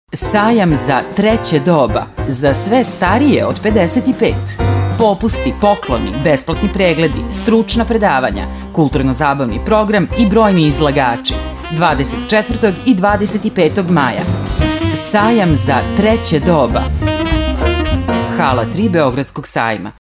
Sajam za treće doba, za sve starije od 55. Popusti, pokloni, besplatni pregledi, stručna predavanja, kulturno-zabavni program i brojni izlagači. 24. i 25. maja. Sajam za treće doba. Hala 3 Beogradskog sajma.